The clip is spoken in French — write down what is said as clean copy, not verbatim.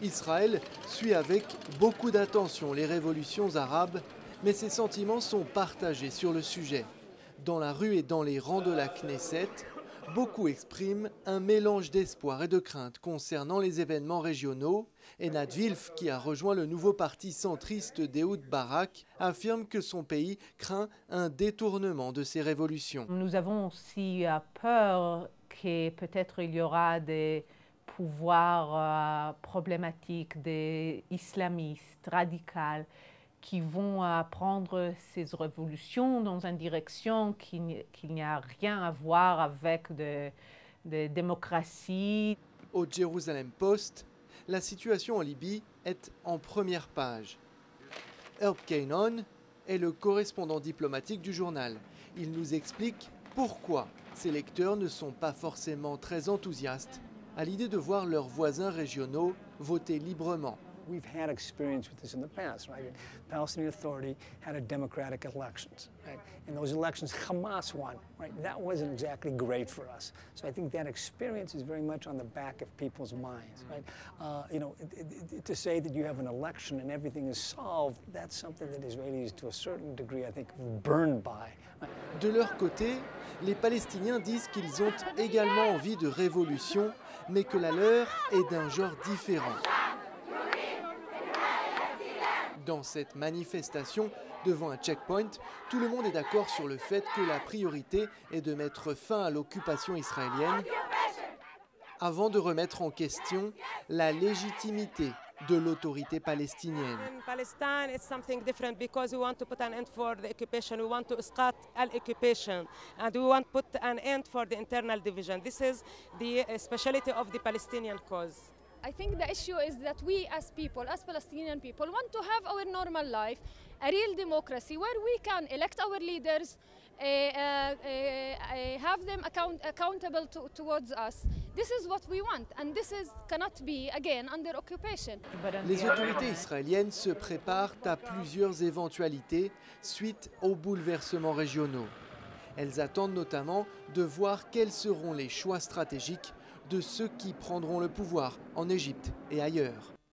Israël suit avec beaucoup d'attention les révolutions arabes, mais ses sentiments sont partagés sur le sujet. Dans la rue et dans les rangs de la Knesset, beaucoup expriment un mélange d'espoir et de crainte concernant les événements régionaux. Einat Wilf, qui a rejoint le nouveau parti centriste d'Ehud Barak, affirme que son pays craint un détournement de ces révolutions. Nous avons aussi peur que peut-être il y aura des pouvoirs problématiques, des islamistes radicaux qui vont prendre ces révolutions dans une direction qu'il n'y a rien à voir avec de démocratie. Au Jerusalem Post, la situation en Libye est en première page. Herb Keinon est le correspondant diplomatique du journal. Il nous explique pourquoi ses lecteurs ne sont pas forcément très enthousiastes à l'idée de voir leurs voisins régionaux voter librement. We've had experience with this in the past, right? The Palestinian Authority had a democratic elections, right? And those elections, Hamas won, right? That wasn't exactly great for us. So I think that experience is very much on the back of people's minds, right? To say that you have an election and everything is solved, that's something that Israelis, to a certain degree, I think, burned by. De leur côté, les Palestiniens disent qu'ils ont également envie de révolution, mais que la leur est d'un genre différent. Dans cette manifestation, devant un checkpoint, tout le monde est d'accord sur le fait que la priorité est de mettre fin à l'occupation israélienne avant de remettre en question la légitimité de l'autorité palestinienne. Palestine is something different because we want to put an end for the occupation. We want to escalate al-occupation and we want to put an end for the internal division. This is the speciality of the Palestinian cause. I think the issue is that we as people, as Palestinian people, want to have our normal life, a real democracy where we can elect our leaders, have them accountable towards us. This is what we want, and this cannot be, again, under occupation. Les autorités israéliennes se préparent à plusieurs éventualités suite aux bouleversements régionaux. Elles attendent notamment de voir quels seront les choix stratégiques de ceux qui prendront le pouvoir en Égypte et ailleurs.